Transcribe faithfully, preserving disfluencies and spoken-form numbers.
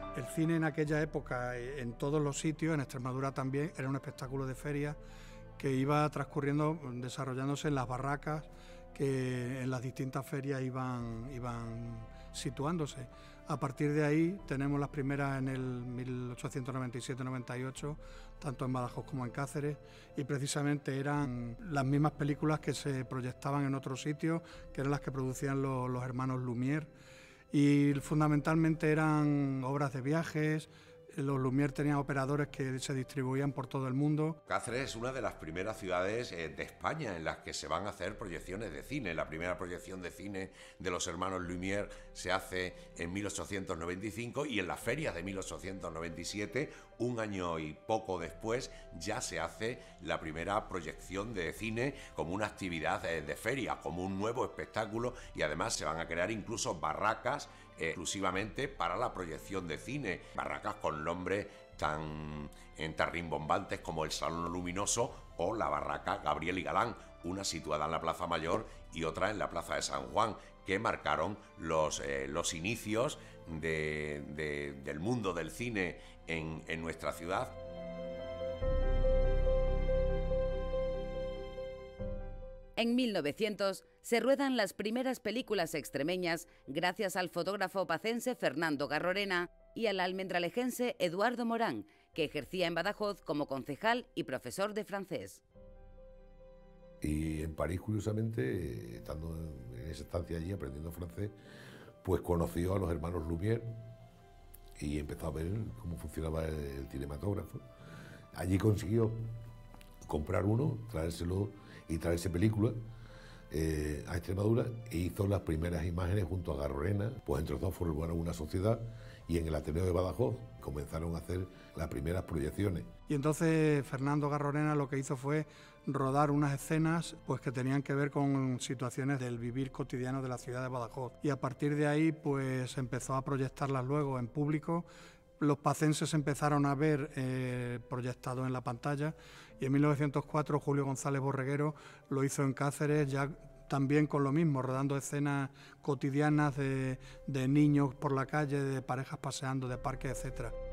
El cine en aquella época, en todos los sitios, en Extremadura también, era un espectáculo de feria que iba transcurriendo, desarrollándose en las barracas que en las distintas ferias iban, iban situándose. A partir de ahí tenemos las primeras en el mil ochocientos noventa y siete noventa y ocho, tanto en Badajoz como en Cáceres, y precisamente eran las mismas películas que se proyectaban en otros sitios, que eran las que producían los, los hermanos Lumière, y fundamentalmente eran obras de viajes. Los Lumière tenían operadores que se distribuían por todo el mundo. Cáceres es una de las primeras ciudades eh, de España en las que se van a hacer proyecciones de cine. La primera proyección de cine de los hermanos Lumière se hace en mil ochocientos noventa y cinco y en las ferias de mil ochocientos noventa y siete, un año y poco después, ya se hace la primera proyección de cine como una actividad eh, de feria, como un nuevo espectáculo, y además se van a crear incluso barracas eh, exclusivamente para la proyección de cine, barracas con nombres tan, tan rimbombantes como el Salón Luminoso o la barraca Gabriel y Galán, una situada en la Plaza Mayor y otra en la Plaza de San Juan, que marcaron los, eh, los inicios de, de, del mundo del cine en, en nuestra ciudad. En mil novecientos se ruedan las primeras películas extremeñas gracias al fotógrafo pacense Fernando Garrorena y al almendralejense Eduardo Morán, que ejercía en Badajoz como concejal y profesor de francés. Y en París, curiosamente, estando en esa estancia allí aprendiendo francés, pues conoció a los hermanos Lumière y empezó a ver cómo funcionaba el cinematógrafo. Allí consiguió comprar uno, traérselo y traerse películas eh, a Extremadura, e hizo las primeras imágenes junto a Garrorena. Pues entre los dos formaron una sociedad y en el Ateneo de Badajoz comenzaron a hacer las primeras proyecciones. Y entonces Fernando Garrorena lo que hizo fue rodar unas escenas pues que tenían que ver con situaciones del vivir cotidiano de la ciudad de Badajoz, y a partir de ahí pues empezó a proyectarlas luego en público. Los pacenses empezaron a ver eh, proyectado en la pantalla, y en mil novecientos cuatro Julio González Borreguero lo hizo en Cáceres, ya también con lo mismo, rodando escenas cotidianas de, de niños por la calle, de parejas paseando, de parques, etcétera.